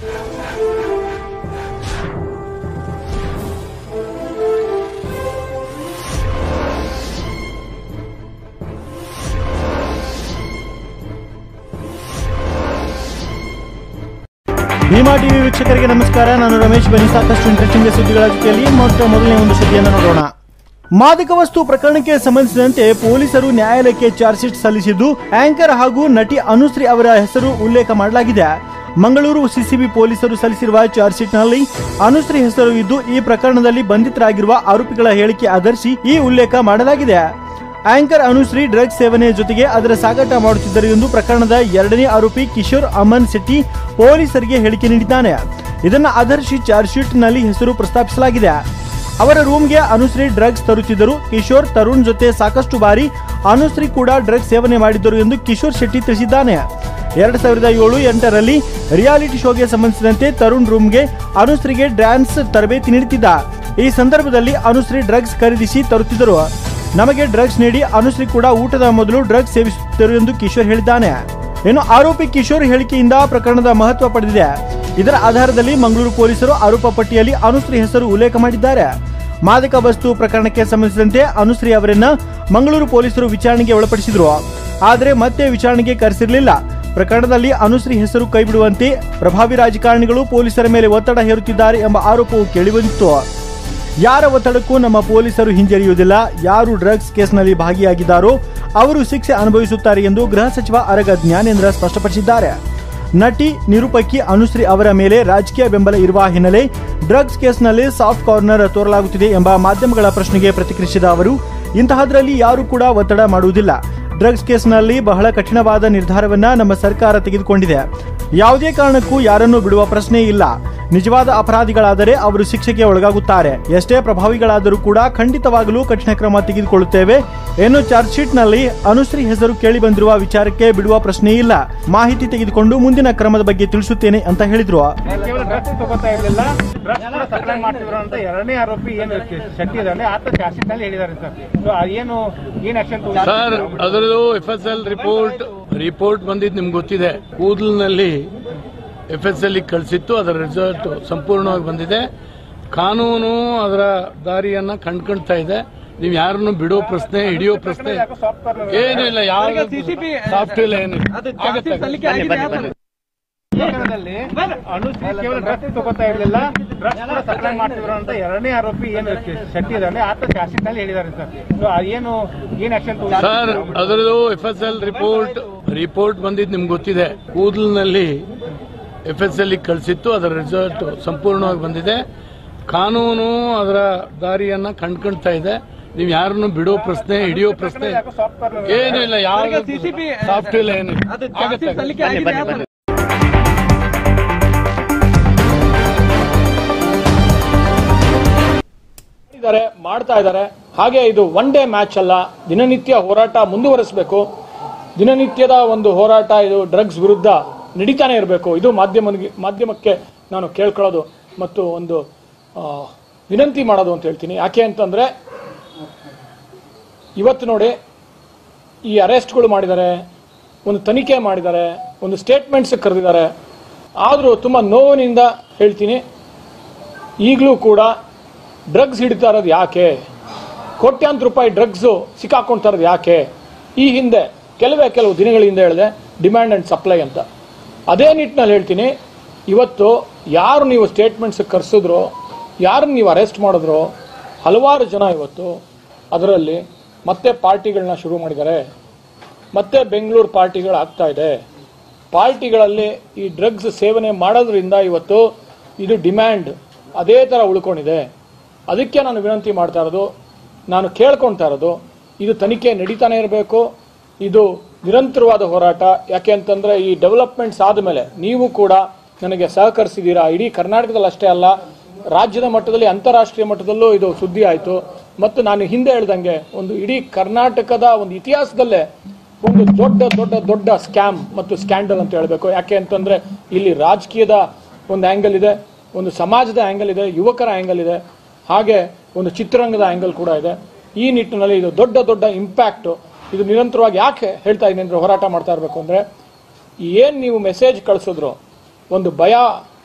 Bima TV ವೀಕ್ಷಕರಿಗೆ ನಮಸ್ಕಾರ. ನಾನು ರಮೇಶ್. ಬನ್ನಿ ಸಾಕಷ್ಟು ಇಂಟ್ರೆಸ್ಟಿಂಗ್ ಸುದ್ದಿಗಳ ಜೊತೆಯಲ್ಲಿ ಮೊದಲನೇ ಒಂದು ಸುದ್ದಿಯನ್ನು ನೋಡೋಣ. ಮಾದಕ ವಸ್ತು ಪ್ರಕರಣಕ್ಕೆ ಸಂಬಂಧಿಸಿದಂತೆ ಪೊಲೀಸರು ನ್ಯಾಯಾಲಯಕ್ಕೆ ಚಾರ್ಜ್ ಶೀಟ್ ಸಲ್ಲಿಸಿದ್ದು ಆಂಕರ್ ಹಾಗೂ ನಟಿ ಅನುಶ್ರೀ ಅವರ ಹೆಸರು ಉಲ್ಲೇಖ ಮಾಡಲಾಗಿದೆ. ಮಂಗಳೂರು ಸಿಸಿಬಿ ಪೊಲೀಸರು ಸಲ್ಲಿಸಿರುವ ಚಾರ್ಜ್ ಶೀಟ್ನಲ್ಲಿ ಅನುಶ್ರೀ ಹೆಸರು ಇದ್ದು ಈ ಪ್ರಕರಣದಲ್ಲಿ ಬಂಧಿತರಾಗಿರುವ ಆರೋಪಿಗಳ ಹೇಳಿಕೆ ಆಧರಿಸಿ ಈ ಉಲ್ಲೇಖ ಮಾಡಲಾಗಿದೆ. ಆಂಕರ್ ಅನುಶ್ರೀ ಡ್ರಗ್ಸ್ ಸೇವನೆ ಜೊತೆಗೆ ಅದರ ಸಾಗಾಟ ಮಾಡುತ್ತಿದ್ದರು ಎಂದು ಪ್ರಕರಣದ ಎರಡನೇ ಆರೋಪಿ ಕಿಶೋರ್ ಅಮನ್ ಶೆಟ್ಟಿ ಪೊಲೀಸರಿಗೆ ಹೇಳಿಕೆ ನೀಡಿದ್ದಾನೆ. ಇದನ್ನು ಆಧರಿಸಿ ಚಾರ್ಜ್ ಶೀಟ್ ನಲ್ಲಿ ಹೆಸರು ಪ್ರಸ್ತಾಪಿಸಲಾಗಿದೆ. ಅವರ ರೂಮ್ಗೆ ಅನುಶ್ರೀ ಡ್ರಗ್ಸ್ ತರುತ್ತಿದ್ದರು. ಕಿಶೋರ್ ತರುಣ್ ಜೊತೆ ಸಾಕಷ್ಟು ಬಾರಿ ಅನುಶ್ರೀ ಕೂಡ ಡ್ರಗ್ಸ್ ಸೇವನೆ ಮಾಡಿದ್ದರು ಎಂದು ಕಿಶೋರ್ ಶೆಟ್ಟಿ ತಿಳಿಸಿದ್ದಾನೆ. 2007-8ರಲ್ಲಿ ರಿಯಾಲಿಟಿ ಶೋಗೆ ಸಂಬಂಧಿಸಿದಂತೆ ತರುಣ್ ರೂಮ್ಗೆ ಅನುಶ್ರೀಗೆ ಡ್ಯಾನ್ಸ್ ತರಬೇತಿ ನೀಡುತ್ತಿದ್ದ. ಈ ಸಂದರ್ಭದಲ್ಲಿ ಅನುಶ್ರೀ ಡ್ರಗ್ಸ್ ಖರೀದಿಸಿ ತರುತ್ತಿದ್ದರು. ನಮಗೆ ಡ್ರಗ್ಸ್ ನೀಡಿ ಅನುಶ್ರೀ ಕೂಡ ಊಟದ ಮೊದಲು ಡ್ರಗ್ಸ್ ಸೇವಿಸುತ್ತಿದ್ದರು ಎಂದು ಕಿಶೋರ್ ಹೇಳಿದ್ದಾನೆ. ಇನ್ನು ಆರೋಪಿ ಕಿಶೋರ್ ಹೇಳಿಕೆಯಿಂದ ಪ್ರಕರಣದ ಮಹತ್ವ ಪಡೆದಿದೆ. ಇದರ ಆಧಾರದಲ್ಲಿ ಮಂಗಳೂರು ಪೊಲೀಸರು ಆರೋಪ ಪಟ್ಟಿಯಲ್ಲಿ ಅನುಶ್ರೀ ಹೆಸರು ಉಲ್ಲೇಖ ಮಾಡಿದ್ದಾರೆ. ಮಾದಕ ವಸ್ತು ಪ್ರಕರಣಕ್ಕೆ ಸಂಬಂಧಿಸಿದಂತೆ ಅನುಶ್ರೀ ಅವರನ್ನ ಮಂಗಳೂರು ಪೊಲೀಸರು ವಿಚಾರಣೆಗೆ ಒಳಪಡಿಸಿದ್ರು. ಆದರೆ ಮತ್ತೆ ವಿಚಾರಣೆಗೆ ಕರೆಸಿರಲಿಲ್ಲ. ಪ್ರಕರಣದಲ್ಲಿ ಅನುಶ್ರೀ ಹೆಸರು ಕೈಬಿಡುವಂತೆ ಪ್ರಭಾವಿ ರಾಜಕಾರಣಿಗಳು ಪೊಲೀಸರ ಮೇಲೆ ಒತ್ತಡ ಹೇರುತ್ತಿದ್ದಾರೆ ಎಂಬ ಆರೋಪವು ಕೇಳಿಬಂದಿತ್ತು. ಯಾರ ಒತ್ತಡಕ್ಕೂ ನಮ್ಮ ಪೊಲೀಸರು ಹಿಂಜರಿಯುವುದಿಲ್ಲ. ಯಾರು ಡ್ರಗ್ಸ್ ಕೇಸ್ನಲ್ಲಿ ಭಾಗಿಯಾಗಿದ್ದಾರೋ ಅವರು ಶಿಕ್ಷೆ ಅನುಭವಿಸುತ್ತಾರೆ ಎಂದು ಗೃಹ ಸಚಿವ ಆರಗ ಜ್ಞಾನೇಂದ್ರ ಸ್ಪಷ್ಟಪಡಿಸಿದ್ದಾರೆ. ನಟಿ ನಿರೂಪಕಿ ಅನುಶ್ರೀ ಅವರ ಮೇಲೆ ರಾಜಕೀಯ ಬೆಂಬಲ ಇರುವ ಹಿನ್ನೆಲೆ ಡ್ರಗ್ಸ್ ಕೇಸ್ನಲ್ಲಿ ಸಾಫ್ಟ್ ಕಾರ್ನರ್ ತೋರಲಾಗುತ್ತಿದೆ ಎಂಬ ಮಾಧ್ಯಮಗಳ ಪ್ರಶ್ನೆಗೆ ಪ್ರತಿಕ್ರಿಯಿಸಿದ ಅವರು, ಇಂತಹದ್ರಲ್ಲಿ ಯಾರು ಕೂಡ ಒತ್ತಡ ಮಾಡುವುದಿಲ್ಲ. ಡ್ರಗ್ಸ್ ಕೇಸ್ನಲ್ಲಿ ಬಹಳ ಕಠಿಣವಾದ ನಿರ್ಧಾರವನ್ನ ನಮ್ಮ ಸರ್ಕಾರ ತೆಗೆದುಕೊಂಡಿದೆ. ಯಾವುದೇ ಕಾರಣಕ್ಕೂ ಯಾರನ್ನೂ ಬಿಡುವ ಪ್ರಶ್ನೆ ಇಲ್ಲ. ನಿಜವಾದ ಅಪರಾಧಿಗಳಾದರೆ ಅವರು ಶಿಕ್ಷೆಗೆ ಒಳಗಾಗುತ್ತಾರೆ. ಎಷ್ಟೇ ಪ್ರಭಾವಿಗಳಾದರೂ ಕೂಡ ಖಂಡಿತವಾಗಲೂ ಕಠಿಣ ಕ್ರಮ ತೆಗೆದುಕೊಳ್ಳುತ್ತೇವೆ. ಏನು ಚಾರ್ಜ್ ಶೀಟ್ ನಲ್ಲಿ ಅನುಶ್ರೀ ಹೆಸರು ಕೇಳಿ ಬಂದಿರುವ ವಿಚಾರಕ್ಕೆ ಬಿಡುವ ಪ್ರಶ್ನೆ ಇಲ್ಲ. ಮಾಹಿತಿ ತೆಗೆದುಕೊಂಡು ಮುಂದಿನ ಕ್ರಮದ ಬಗ್ಗೆ ತಿಳಿಸುತ್ತೇನೆ ಅಂತ ಹೇಳಿದ್ರು. ಎರಡನೇ ಆರೋಪಿ ಏನು ಶೆಟ್ಟಿ ಇದ್ದಾನೆ ಆತ ಚಾರ್ಜ್ ಶೀಟ್ ನಲ್ಲಿ ಹೇಳಿದ್ದಾರೆ ಸರ್. ಏನು ಆಕ್ಷನ್ ಸರ್? ಅದರದ್ದು FSL ರಿಪೋರ್ಟ್ ಬಂದಿದ್ದು ನಿಮ್ಗೆ ಗೊತ್ತಿದೆ. ಕೂದಲಿನಲ್ಲಿ FSL ಕಳಿಸಿತ್ತು. ಅದರ ರಿಸಲ್ಟ್ ಸಂಪೂರ್ಣವಾಗಿ ಬಂದಿದೆ. ಕಾನೂನು ಅದರ ದಾರಿಯನ್ನ ಕಂಡ್ಕೊಳ್ತಾ ಇದೆ. ನೀವು ಯಾರನ್ನು ಬಿಡೋ ಪ್ರಶ್ನೆ, ಹಿಡಿಯೋ ಪ್ರಶ್ನೆ ಏನೂ ಇಲ್ಲ. ಯಾವ ಸಾಫ್ಟ್ ಇಲ್ಲ, ಏನಿಲ್ಲ. ಅನುಶ್ರೀ ಕೇವಲ ಡ್ರಗ್ಸ್ ತಗೋತಾ ಇರಲಿಲ್ಲ, ಡ್ರಗ್ಸ್ ಕೂಡ ಸಪ್ಲೈ ಮಾಡ್ತಿದ್ರು ಅಂತ ಎರಡನೇ ಆರೋಪಿ ಏನು ಶೆಟ್ಟಿ ಇದ್ದಾನೆ ಆತ ಚಾರ್ಜ್ ಶೀಟ್ ನಲ್ಲಿ ಹೇಳಿದ್ದಾರೆ ಸರ್. ಏನು ಆಕ್ಷನ್ ಸರ್? ಅದರದ್ದು FSL ರಿಪೋರ್ಟ್ ಬಂದಿದ್ದು ನಿಮ್ಗೆ ಗೊತ್ತಿದೆ. ಕೂದಲಿನಲ್ಲಿ FSL ಕಳಿಸಿತ್ತು. ಅದರ ರಿಸಲ್ಟ್ ಸಂಪೂರ್ಣವಾಗಿ ಬಂದಿದೆ. ಕಾನೂನು ಅದರ ದಾರಿಯನ್ನ ಕಂಡ್ಕೊಳ್ತಾ ಇದೆ. ನೀವು ಯಾರನ್ನು ಬಿಡೋ ಪ್ರಶ್ನೆ, ಹಿಡಿಯೋ ಪ್ರಶ್ನೆ ಏನೂ ಇಲ್ಲ. ಯಾವ ಸಾಫ್ಟ್ ಇಲ್ಲ, ಏನಿಲ್ಲ. ಮಾಡ್ತಾ ಇದ್ದಾರೆ. ಹಾಗೆ ಇದು ಒನ್ ಡೇ ಮ್ಯಾಚ್ ಅಲ್ಲ. ದಿನನಿತ್ಯ ಹೋರಾಟ ಮುಂದುವರಿಸಬೇಕು. ದಿನನಿತ್ಯದ ಒಂದು ಹೋರಾಟ ಇದು ಡ್ರಗ್ಸ್ ವಿರುದ್ಧ ನಡೀತಾನೆ ಇರಬೇಕು. ಇದು ಮಾಧ್ಯಮಕ್ಕೆ ನಾನು ಕೇಳ್ಕೊಳ್ಳೋದು ಮತ್ತು ಒಂದು ವಿನಂತಿ ಮಾಡೋದು ಅಂತ ಹೇಳ್ತೀನಿ. ಯಾಕೆ ಅಂತಂದ್ರೆ ಇವತ್ತು ನೋಡಿ, ಈ ಅರೆಸ್ಟ್ಗಳು ಮಾಡಿದ್ದಾರೆ, ಒಂದು ತನಿಖೆ ಮಾಡಿದ್ದಾರೆ, ಒಂದು ಸ್ಟೇಟ್ಮೆಂಟ್ಸ್ ಕರೆದಿದ್ದಾರೆ. ಆದರೂ ತುಂಬ ನೋವಿನಿಂದ ಹೇಳ್ತೀನಿ, ಈಗಲೂ ಕೂಡ ಡ್ರಗ್ಸ್ ಹಿಡಿತಾ ಇರೋದು ಯಾಕೆ? ಕೋಟ್ಯಾಂತರ ರೂಪಾಯಿ ಡ್ರಗ್ಸು ಸಿಕ್ಕಾಕೊಳ್ತಾ ಇರೋದು ಯಾಕೆ? ಈ ಹಿಂದೆ ಕೆಲವು ದಿನಗಳ ಹಿಂದೆ ಹೇಳಿದೆ ಡಿಮ್ಯಾಂಡ್ ಆ್ಯಂಡ್ ಸಪ್ಲೈ ಅಂತ. ಅದೇ ನಿಟ್ಟಿನಲ್ಲಿ ಹೇಳ್ತೀನಿ, ಇವತ್ತು ಯಾರು ನೀವು ಸ್ಟೇಟ್ಮೆಂಟ್ಸ್ ಕರೆಸಿದ್ರೋ, ಯಾರನ್ನು ನೀವು ಅರೆಸ್ಟ್ ಮಾಡಿದ್ರೋ, ಹಲವಾರು ಜನ ಇವತ್ತು ಅದರಲ್ಲಿ ಮತ್ತೆ ಪಾರ್ಟಿಗಳನ್ನ ಶುರು ಮಾಡಿದ್ದಾರೆ. ಮತ್ತೆ ಬೆಂಗಳೂರು ಪಾರ್ಟಿಗಳಾಗ್ತಾ ಇದೆ. ಪಾರ್ಟಿಗಳಲ್ಲಿ ಈ ಡ್ರಗ್ಸ್ ಸೇವನೆ ಮಾಡೋದ್ರಿಂದ ಇವತ್ತು ಇದು ಡಿಮ್ಯಾಂಡ್ ಅದೇ ಥರ ಉಳ್ಕೊಂಡಿದೆ. ಅದಕ್ಕೆ ನಾನು ವಿನಂತಿ ಮಾಡ್ತಾ ಇರೋದು, ನಾನು ಕೇಳ್ಕೊಳ್ತಾ ಇರೋದು, ಇದು ತನಿಖೆ ನಡೀತಾನೆ ಇರಬೇಕು. ಇದು ನಿರಂತರವಾದ ಹೋರಾಟ. ಯಾಕೆ ಅಂತಂದರೆ ಈ ಡೆವಲಪ್ಮೆಂಟ್ಸ್ ಆದಮೇಲೆ ನೀವು ಕೂಡ ನನಗೆ ಸಹಕರಿಸಿದ್ದೀರಾ. ಇಡೀ ಕರ್ನಾಟಕದಲ್ಲಿ ಅಷ್ಟೇ ಅಲ್ಲ, ರಾಜ್ಯದ ಮಟ್ಟದಲ್ಲಿ ಅಂತಾರಾಷ್ಟ್ರೀಯ ಮಟ್ಟದಲ್ಲೂ ಇದು ಸುದ್ದಿ ಆಯಿತು. ಮತ್ತು ನಾನು ಹಿಂದೆ ಹೇಳ್ದಂಗೆ ಒಂದು ಇಡೀ ಕರ್ನಾಟಕದ ಒಂದು ಇತಿಹಾಸದಲ್ಲೇ ಒಂದು ದೊಡ್ಡ ಸ್ಕ್ಯಾಮ್ ಮತ್ತು ಸ್ಕ್ಯಾಂಡಲ್ ಅಂತ ಹೇಳಬೇಕು. ಯಾಕೆ ಅಂತಂದರೆ ಇಲ್ಲಿ ರಾಜಕೀಯದ ಒಂದು ಆ್ಯಂಗಲ್ ಇದೆ, ಒಂದು ಸಮಾಜದ ಆ್ಯಂಗಲ್ ಇದೆ, ಯುವಕರ ಆ್ಯಂಗಲ್ ಇದೆ, ಹಾಗೆ ಒಂದು ಚಿತ್ರರಂಗದ ಆ್ಯಂಗಲ್ ಕೂಡ ಇದೆ. ಈ ನಿಟ್ಟಿನಲ್ಲಿ ಇದು ದೊಡ್ಡ ಇಂಪ್ಯಾಕ್ಟು. ಇದು ನಿರಂತರವಾಗಿ ಯಾಕೆ ಹೇಳ್ತಾ ಇದ್ದೀನಿ ಅಂದರೆ, ಹೋರಾಟ ಮಾಡ್ತಾ ಇರಬೇಕು ಅಂದರೆ ಏನು ನೀವು ಮೆಸೇಜ್ ಕಳಿಸಿದ್ರು, ಒಂದು ಭಯ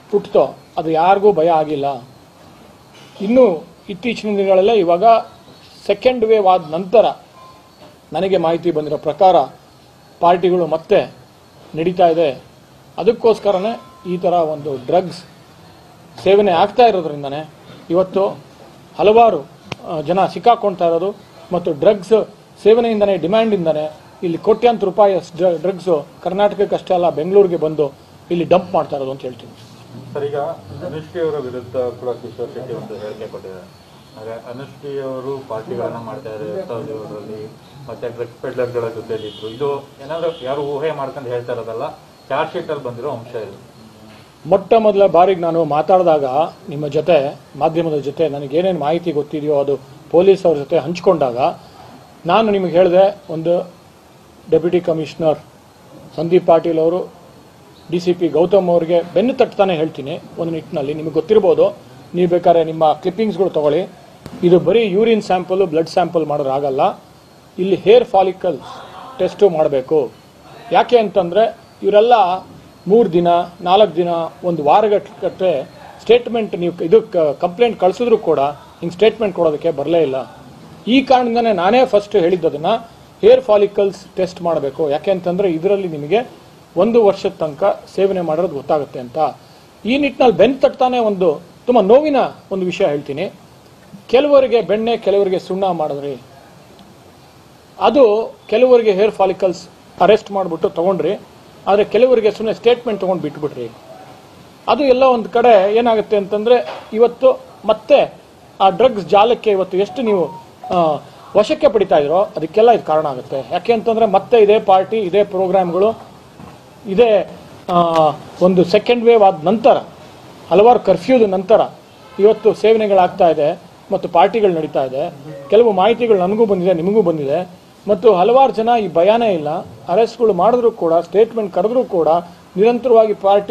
ಹುಟ್ಟಿತೋ ಅದು ಯಾರಿಗೂ ಭಯ ಆಗಿಲ್ಲ. ಇನ್ನು ಇತ್ತೀಚಿನ ದಿನಗಳಲ್ಲೇ ಇವಾಗ ಸೆಕೆಂಡ್ ವೇವ್ ಆದ ನಂತರ ನನಗೆ ಮಾಹಿತಿ ಬಂದಿರೋ ಪ್ರಕಾರ ಪಾರ್ಟಿಗಳು ಮತ್ತೆ ನಡೀತಾ ಇದೆ. ಅದಕ್ಕೋಸ್ಕರನೇ ಈ ಥರ ಒಂದು ಡ್ರಗ್ಸ್ ಸೇವನೆ ಆಗ್ತಾ ಇರೋದ್ರಿಂದನೇ ಇವತ್ತು ಹಲವಾರು ಜನ ಸಿಕ್ಕಾಕೊಳ್ತಾ ಇರೋದು ಮತ್ತು ಡ್ರಗ್ಸ್ ಸೇವನೆಯಿಂದನೇ ಡಿಮ್ಯಾಂಡಿಂದನೇ ಇಲ್ಲಿ ಕೋಟ್ಯಾಂತರ ರೂಪಾಯಿ ಡ್ರಗ್ಸು ಕರ್ನಾಟಕಕ್ಕಷ್ಟೇ ಅಲ್ಲ ಬೆಂಗಳೂರಿಗೆ ಬಂದು ಇಲ್ಲಿ ಡಂಪ್ ಮಾಡ್ತಾ ಇರೋದು ಅಂತ ಹೇಳ್ತೀನಿ. ಸರ್, ಈಗ ಅನುಶ್ರೀ ಅವರ ವಿರುದ್ಧ ಕೂಡ ಕಿಶೋರ್ ಶೆಟ್ಟಿ ಒಂದು ಹೇಳಿಕೆ ಕೊಟ್ಟಿದ್ದಾರೆ. ಅಂದರೆ ಅನುಶ್ರೀ ಅವರು ಪಾರ್ಟಿಗಳನ್ನ ಮಾಡ್ತಾ ಇದ್ದಾರೆ 2007ರಲ್ಲಿ, ಮತ್ತೆ ಡ್ರಗ್ಸ್ ಪೆಡ್ಲರ್ಗಳ ಜೊತೆಲಿದ್ರು. ಇದು ಏನಾದರೂ ಯಾರು ಊಹೆ ಮಾಡ್ಕೊಂಡು ಹೇಳ್ತಾ ಇರೋದಲ್ಲ, ಚಾರ್ಜ್ ಶೀಟಲ್ಲಿ ಬಂದಿರೋ ಅಂಶ ಇದು. ಮೊಟ್ಟ ಮೊದಲ ಬಾರಿಗೆ ನಾನು ಮಾತಾಡಿದಾಗ ನಿಮ್ಮ ಜೊತೆ ಮಾಧ್ಯಮದ ಜೊತೆ ನನಗೇನೇನು ಮಾಹಿತಿ ಗೊತ್ತಿದೆಯೋ ಅದು ಪೊಲೀಸ್ ಅವ್ರ ಜೊತೆ ಹಂಚ್ಕೊಂಡಾಗ ನಾನು ನಿಮಗೆ ಹೇಳಿದೆ, ಒಂದು ಡೆಪ್ಯೂಟಿ ಕಮಿಷನರ್ ಸಂದೀಪ್ ಪಾಟೀಲ್ ಅವರು DCP ಗೌತಮ್ ಅವರಿಗೆ ಬೆನ್ನು ತಟ್ತಾನೆ ಹೇಳ್ತೀನಿ ಒಂದು ನಿಟ್ಟಿನಲ್ಲಿ. ನಿಮಗೆ ಗೊತ್ತಿರ್ಬೋದು, ನೀವು ಬೇಕಾದ್ರೆ ನಿಮ್ಮ ಕ್ಲಿಪ್ಪಿಂಗ್ಸ್ಗಳು ತೊಗೊಳ್ಳಿ. ಇದು ಬರೀ ಯೂರಿನ್ ಸ್ಯಾಂಪಲ್ ಬ್ಲಡ್ ಸ್ಯಾಂಪಲ್ ಮಾಡೋರು ಆಗಲ್ಲ, ಇಲ್ಲಿ ಹೇರ್ ಫಾಲಿಕಲ್ ಟೆಸ್ಟು ಮಾಡಬೇಕು. ಯಾಕೆ ಅಂತಂದರೆ ಇವರೆಲ್ಲ 3 ದಿನ 4 ದಿನ ಒಂದು ವಾರಗಟ್ಟಲೆ ಸ್ಟೇಟ್ಮೆಂಟ್ ನೀವು ಇದು ಕಂಪ್ಲೇಂಟ್ ಕಳಿಸಿದ್ರು ಕೂಡ ಹಿಂಗೆ ಸ್ಟೇಟ್ಮೆಂಟ್ ಕೊಡೋದಕ್ಕೆ ಬರಲೇ ಇಲ್ಲ. ಈ ಕಾರಣದಿಂದನೇ ನಾನೇ ಫಸ್ಟ್ ಹೇಳಿದ್ದದನ್ನು ಹೇರ್ ಫಾಲಿಕಲ್ಸ್ ಟೆಸ್ಟ್ ಮಾಡಬೇಕು. ಯಾಕೆ ಅಂತಂದರೆ ಇದರಲ್ಲಿ ನಿಮಗೆ 1 ವರ್ಷದ ತನಕ ಸೇವನೆ ಮಾಡೋದು ಗೊತ್ತಾಗುತ್ತೆ ಅಂತ. ಈ ನಿಟ್ಟಿನಲ್ಲಿ ಬೆನ್ನು ತಟ್ತಾನೆ ಒಂದು ತುಂಬ ನೋವಿನ ಒಂದು ವಿಷಯ ಹೇಳ್ತೀನಿ. ಕೆಲವರಿಗೆ ಬೆಣ್ಣೆ ಕೆಲವರಿಗೆ ಸುಣ್ಣ ಮಾಡಿದ್ರಿ, ಅದು ಕೆಲವರಿಗೆ ಹೇರ್ ಫಾಲಿಕಲ್ಸ್ ಅರೆಸ್ಟ್ ಮಾಡಿಬಿಟ್ಟು ತೊಗೊಂಡ್ರಿ, ಆದರೆ ಕೆಲವರಿಗೆ ಸುಮ್ಮನೆ ಸ್ಟೇಟ್ಮೆಂಟ್ ತೊಗೊಂಡು ಬಿಟ್ಬಿಟ್ರಿ. ಅದು ಎಲ್ಲ ಒಂದು ಕಡೆ ಏನಾಗುತ್ತೆ ಅಂತಂದರೆ ಇವತ್ತು ಮತ್ತೆ ಆ ಡ್ರಗ್ಸ್ ಜಾಲಕ್ಕೆ ಇವತ್ತು ಎಷ್ಟು ನೀವು ವಶಕ್ಕೆ ಪಡಿತಾ ಇದ್ರೋ ಅದಕ್ಕೆಲ್ಲ ಇದು ಕಾರಣ ಆಗುತ್ತೆ. ಯಾಕೆ ಅಂತಂದರೆ ಮತ್ತೆ ಇದೇ ಪಾರ್ಟಿ ಇದೇ ಪ್ರೋಗ್ರಾಮ್ಗಳು ಇದೇ ಒಂದು ಸೆಕೆಂಡ್ ವೇವ್ ಆದ ನಂತರ ಹಲವಾರು ಕರ್ಫ್ಯೂದ ನಂತರ ಇವತ್ತು ಸೇವನೆಗಳಾಗ್ತಾ ಇದೆ ಮತ್ತು ಪಾರ್ಟಿಗಳು ನಡೀತಾ ಇದೆ. ಕೆಲವು ಮಾಹಿತಿಗಳು ನನಗೂ ಬಂದಿದೆ, ನಿಮಗೂ ಬಂದಿದೆ. ಮತ್ತು ಹಲವಾರು ಜನ ಈ ಭಯನೇ ಇಲ್ಲ, ಅರೆಸ್ಟ್ಗಳು ಮಾಡಿದ್ರು ಕೂಡ ಸ್ಟೇಟ್ಮೆಂಟ್ ಕರೆದ್ರೂ ಕೂಡ ನಿರಂತರವಾಗಿ ಪಾರ್ಟಿ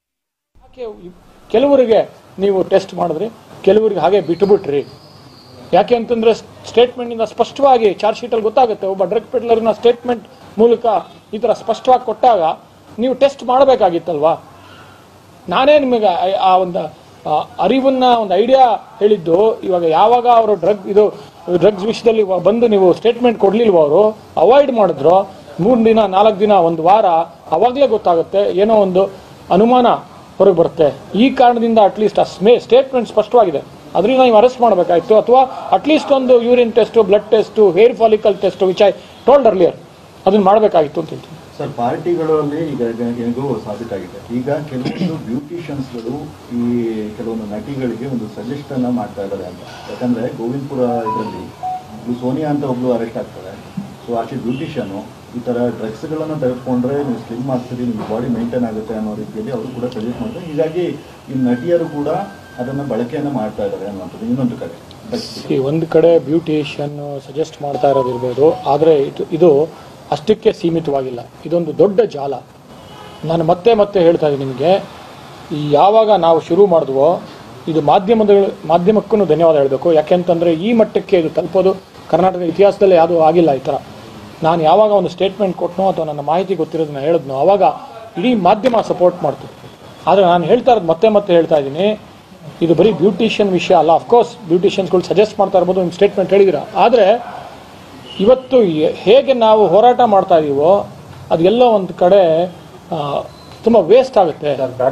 ಕೆಲವರಿಗೆ ನೀವು ಟೆಸ್ಟ್ ಮಾಡಿದ್ರಿ, ಕೆಲವರಿಗೆ ಹಾಗೆ ಬಿಟ್ಟುಬಿಟ್ರಿ. ಯಾಕೆ ಅಂತಂದರೆ ಸ್ಟೇಟ್ಮೆಂಟಿಂದ ಸ್ಪಷ್ಟವಾಗಿ ಚಾರ್ಜ್ ಶೀಟಲ್ಲಿ ಗೊತ್ತಾಗುತ್ತೆ. ಒಬ್ಬ ಡ್ರಗ್ ಪೆಡ್ಲರ್ನ ಸ್ಟೇಟ್ಮೆಂಟ್ ಮೂಲಕ ಈ ಥರ ಸ್ಪಷ್ಟವಾಗಿ ಕೊಟ್ಟಾಗ ನೀವು ಟೆಸ್ಟ್ ಮಾಡಬೇಕಾಗಿತ್ತಲ್ವಾ. ನಾನೇ ನಿಮಗೆ ಆ ಒಂದು ಅರಿವನ್ನ ಒಂದು ಐಡಿಯಾ ಹೇಳಿದ್ದು. ಇವಾಗ ಯಾವಾಗ ಅವರು ಡ್ರಗ್ಸ್ ವಿಷಯದಲ್ಲಿ ಬಂದು ನೀವು ಸ್ಟೇಟ್ಮೆಂಟ್ ಕೊಡ್ಲಿಲ್ವ, ಅವರು ಅವಾಯ್ಡ್ ಮಾಡಿದ್ರು 3 ದಿನ 4 ದಿನ 1 ವಾರ, ಅವಾಗಲೇ ಗೊತ್ತಾಗುತ್ತೆ, ಏನೋ ಒಂದು ಅನುಮಾನ ಹೊರಗೆ ಬರುತ್ತೆ. ಈ ಕಾರಣದಿಂದ ಅಟ್ಲೀಸ್ಟ್ ಆ ಸ್ಟೇಟ್ಮೆಂಟ್ ಸ್ಪಷ್ಟವಾಗಿದೆ, ಅದರಿಂದ ನೀವು ಅರೆಸ್ಟ್ ಮಾಡಬೇಕಾಯ್ತು. ಅಥವಾ ಅಟ್ಲೀಸ್ಟ್ ಒಂದು urine test blood test hair follicle test which I told earlier ಅದನ್ನು ಮಾಡಬೇಕಾಗಿತ್ತು ಅಂತ ಹೇಳ್ತೀನಿ. ಸರ್, ಪಾರ್ಟಿಗಳಲ್ಲಿ ಈಗ ಹೇಗೋ ಸಾಬೀತಾಗಿದೆ. ಈಗ ಕೆಲವೊಂದು ಬ್ಯೂಟಿಷಿಯನ್ಸ್ಗಳು ಈ ಕೆಲವೊಂದು ನಟಿಗಳಿಗೆ ಒಂದು ಸಜೆಸ್ಟ್ ಅನ್ನ ಮಾಡ್ತಾ ಇದ್ದಾರೆ ಅಂತ. ಯಾಕಂದ್ರೆ ಗೋವಿಂದಪುರ ಇದರಲ್ಲಿ ಸೋನಿಯಾ ಅಂತ ಒಬ್ಳು ಅರೆಸ್ಟ್ ಆಗ್ತಾರೆ. ಸೊ ಆಕೆ ಬ್ಯೂಟಿಷಿಯನು ಈ ಥರ ಡ್ರಗ್ಸ್ಗಳನ್ನು ತೆಗೆದುಕೊಂಡ್ರೆ ನೀವು ಸ್ಲಿಮ್ ಆಗ್ತೀರಿ, ನಿಮ್ಮ ಬಾಡಿ ಮೇಂಟೈನ್ ಆಗುತ್ತೆ ಅನ್ನೋ ರೀತಿಯಲ್ಲಿ ಅವರು ಕೂಡ ಸಜೆಸ್ಟ್ ಮಾಡ್ತಾರೆ. ಹೀಗಾಗಿ ಈ ನಟಿಯರು ಕೂಡ ಅದನ್ನು ಬಳಕೆಯನ್ನು ಮಾಡ್ತಾ ಇದ್ದಾರೆ ಅನ್ನುವಂಥದ್ದು ಇನ್ನೊಂದು ಕಡೆ. ಒಂದು ಕಡೆ ಬ್ಯೂಟಿಷಿಯನ್ ಸಜೆಸ್ಟ್ ಮಾಡ್ತಾ ಇರೋದಿರ್ಬೋದು, ಆದರೆ ಇದು ಅಷ್ಟಕ್ಕೆ ಸೀಮಿತವಾಗಿಲ್ಲ. ಇದೊಂದು ದೊಡ್ಡ ಜಾಲ. ನಾನು ಮತ್ತೆ ಹೇಳ್ತಾ ಇದ್ದೀನಿ ನಿಮಗೆ, ಯಾವಾಗ ನಾವು ಶುರು ಮಾಡಿದ್ವೋ ಇದು ಮಾಧ್ಯಮಕ್ಕೂ ಧನ್ಯವಾದ ಹೇಳಬೇಕು. ಯಾಕೆಂತಂದರೆ ಈ ಮಟ್ಟಕ್ಕೆ ಇದು ತಲುಪೋದು ಕರ್ನಾಟಕ ಇತಿಹಾಸದಲ್ಲೇ ಯಾವುದೂ ಆಗಿಲ್ಲ ಈ ಥರ. ನಾನು ಯಾವಾಗ ಒಂದು ಸ್ಟೇಟ್ಮೆಂಟ್ ಕೊಟ್ಟನೋ ಅಥವಾ ನನ್ನ ಮಾಹಿತಿ ಗೊತ್ತಿರೋದನ್ನ ಹೇಳಿದ್ನೋ ಆವಾಗ ಇಡೀ ಮಾಧ್ಯಮ ಸಪೋರ್ಟ್ ಮಾಡ್ತು. ಆದರೆ ನಾನು ಹೇಳ್ತಾ ಇರೋದು ಮತ್ತೆ ಹೇಳ್ತಾ ಇದ್ದೀನಿ, ಇದು ಬರೀ ಬ್ಯೂಟಿಷಿಯನ್ ವಿಷಯ ಅಲ್ಲ. ಅಫ್ಕೋರ್ಸ್ ಬ್ಯೂಟಿಷಿಯನ್ಸ್ಗಳು ಸಜೆಸ್ಟ್ ಮಾಡ್ತಾ ಇರ್ಬೋದು, ನಿಮ್ಮ ಸ್ಟೇಟ್ಮೆಂಟ್ ಹೇಳಿದಿರ. ಆದರೆ ಇವತ್ತು ಹೇಗೆ ನಾವು ಹೋರಾಟ ಮಾಡ್ತಾ ಇದೀವೋ ಅದೆಲ್ಲೋ ಒಂದು ಕಡೆ ತುಂಬಾ ವೇಸ್ಟ್ ಆಗುತ್ತೆ.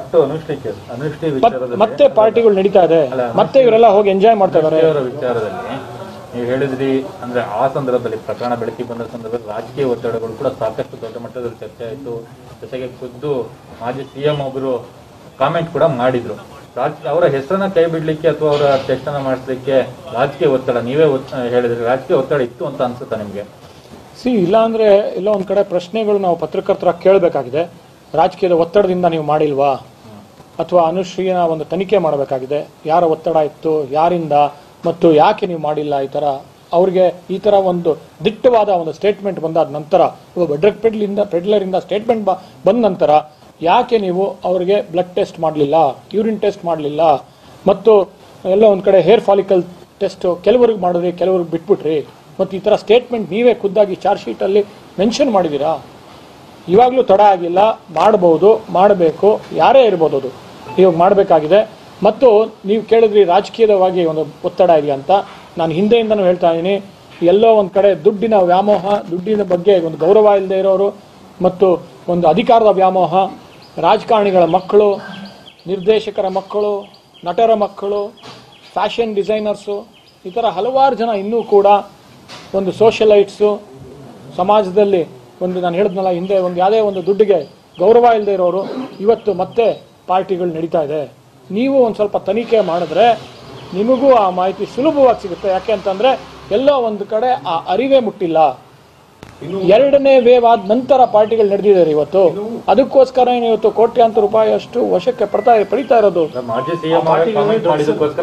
ಮತ್ತೆ ಪಾರ್ಟಿಗಳು ನಡೀತಾ ಇದೆ, ಮತ್ತೆ ಇವರೆಲ್ಲ ಹೋಗಿ ಎಂಜಾಯ್ ಮಾಡ್ತಾ ಇದ್ದಾರೆ. ವಿಚಾರದಲ್ಲಿ ನೀವು ಹೇಳಿದ್ರಿ, ಅಂದ್ರೆ ಆ ಸಂದರ್ಭದಲ್ಲಿ ಪ್ರಕರಣ ಬೆಳಕಿಗೆ ಬಂದ ಸಂದರ್ಭದಲ್ಲಿ ರಾಜಕೀಯ ಒತ್ತಡಗಳು ಕೂಡ ಸಾಕಷ್ಟು ದೊಡ್ಡ ಮಟ್ಟದಲ್ಲಿ ಚರ್ಚೆ ಆಯಿತು. ಜೊತೆಗೆ ಖುದ್ದು ಮಾಜಿ CM ಒಬ್ಬರು ಕಾಮೆಂಟ್ ಕೂಡ ಮಾಡಿದ್ರು. ಅವರ ಹೆಸರನ್ನ ಕೈ ಬಿಡ್ಲಿಕ್ಕೆ ಅಥವಾ ಅವರ ಟೆಸ್ಟ್ ಅನ್ನ ಮಾಡಿಸ್ಲಿಕ್ಕೆ ರಾಜಕೀಯ ಒತ್ತಡ, ನೀವೇ ಹೇಳಿದ್ರಿ ರಾಜಕೀಯ ಒತ್ತಡ ಇತ್ತು ಅಂತ ಅನ್ಸುತ್ತಾ ನಿಮ್ಗೆ? ಇಲ್ಲ ಅಂದ್ರೆ ಎಲ್ಲ ಒಂದ್ ಕಡೆ ಪ್ರಶ್ನೆಗಳು ನಾವು ಪತ್ರಕರ್ತರ ಕೇಳಬೇಕಾಗಿದೆ. ರಾಜಕೀಯದ ಒತ್ತಡದಿಂದ ನೀವು ಮಾಡಿಲ್ವಾ, ಅಥವಾ ಅನುಶ್ರೀನ ಒಂದು ತನಿಖೆ ಮಾಡಬೇಕಾಗಿದೆ. ಯಾರ ಒತ್ತಡ ಇತ್ತು, ಯಾರಿಂದ, ಮತ್ತು ಯಾಕೆ ನೀವು ಮಾಡಿಲ್ಲ. ಈ ತರ ಅವ್ರಿಗೆ ಈ ತರ ಒಂದು ದಿಟ್ಟವಾದ ಒಂದು ಸ್ಟೇಟ್ಮೆಂಟ್ ಬಂದಾದ ನಂತರ, ಒಬ್ಬ ಡ್ರಗ್ ಪೆಡ್ಲರಿಂದ ಸ್ಟೇಟ್ಮೆಂಟ್ ಬಂದ ನಂತರ ಯಾಕೆ ನೀವು ಅವರಿಗೆ ಬ್ಲಡ್ ಟೆಸ್ಟ್ ಮಾಡಲಿಲ್ಲ, ಯೂರಿನ್ ಟೆಸ್ಟ್ ಮಾಡಲಿಲ್ಲ, ಮತ್ತು ಎಲ್ಲ ಒಂದು ಕಡೆ ಹೇರ್ ಫಾಲಿಕಲ್ ಟೆಸ್ಟ್ ಕೆಲವರಿಗೆ ಮಾಡಿದ್ರಿ, ಕೆಲವ್ರಿಗೆ ಬಿಟ್ಬಿಟ್ರಿ, ಮತ್ತು ಈ ಥರ ಸ್ಟೇಟ್ಮೆಂಟ್ ನೀವೇ ಖುದ್ದಾಗಿ ಚಾರ್ಜ್ ಶೀಟಲ್ಲಿ ಮೆನ್ಷನ್ ಮಾಡಿದ್ದೀರಾ. ಇವಾಗಲೂ ತಡ ಆಗಿಲ್ಲ, ಮಾಡಬಹುದು, ಮಾಡಬೇಕು, ಯಾರೇ ಇರ್ಬೋದು ಅದು. ಇವಾಗ ಮಾಡಬೇಕಾಗಿದೆ. ಮತ್ತು ನೀವು ಕೇಳಿದ್ರಿ ರಾಜಕೀಯವಾಗಿ ಒಂದು ಒತ್ತಡ ಇದೆಯಾ ಅಂತ. ನಾನು ಹಿಂದೆಯಿಂದನೂ ಹೇಳ್ತಾ ಇದ್ದೀನಿ, ಎಲ್ಲೋ ಒಂದು ಕಡೆ ದುಡ್ಡಿನ ವ್ಯಾಮೋಹ, ದುಡ್ಡಿನ ಬಗ್ಗೆ ಒಂದು ಗೌರವ ಇಲ್ಲದೆ ಇರೋರು ಮತ್ತು ಒಂದು ಅಧಿಕಾರದ ವ್ಯಾಮೋಹ, ರಾಜಕಾರಣಿಗಳ ಮಕ್ಕಳು, ನಿರ್ದೇಶಕರ ಮಕ್ಕಳು, ನಟರ ಮಕ್ಕಳು, ಫ್ಯಾಷನ್ ಡಿಸೈನರ್ಸು, ಈ ಥರ ಹಲವಾರು ಜನ ಇನ್ನೂ ಕೂಡ ಒಂದು ಸೋಷಲೈಟ್ಸು, ಸಮಾಜದಲ್ಲಿ ಒಂದು ನಾನು ಹೇಳಿದ್ನಲ್ಲ ಹಿಂದೆ ಒಂದು ಯಾವುದೇ ಒಂದು ದುಡ್ಡಿಗೆ ಗೌರವ ಇಲ್ಲದೆ ಇರೋರು ಇವತ್ತು ಮತ್ತೆ ಪಾರ್ಟಿಗಳು ನಡೀತಾ ಇದೆ. ನೀವು ಒಂದು ಸ್ವಲ್ಪ ತನಿಖೆ ಮಾಡಿದ್ರೆ ನಿಮಗೂ ಆ ಮಾಹಿತಿ ಸುಲಭವಾಗಿ ಸಿಗುತ್ತೆ. ಯಾಕೆ ಅಂತಂದರೆ ಎಲ್ಲೋ ಒಂದು ಕಡೆ ಆ ಅರಿವೇ ಮುಟ್ಟಿಲ್ಲ. 2ನೇ ವೇವ್ ಆದ ನಂತರ ಪಾರ್ಟಿಗಳು ನಡೆದಿದ್ದಾರೆ ಇವತ್ತು. ಅದಕ್ಕೋಸ್ಕರ ಇವತ್ತು ಕೋಟ್ಯಾಂತರ ರೂಪಾಯಿ ಅಷ್ಟು ವಶಕ್ಕೆ ಪಡಿತಾ ಇರೋದು. ಮಾಜಿ ಸಿಎಂ ಕಾಮೆಂಟ್ ಮಾಡಿದಕ್ಕೋಸ್ಕರ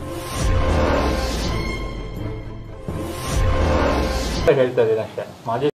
ಹೇಳ್ತಾ ಇದ್ದೀನಿ ಅಷ್ಟೇ. ಮಾಜಿ